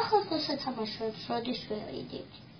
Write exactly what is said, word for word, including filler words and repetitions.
喝不是他们说说的水而已，对不对？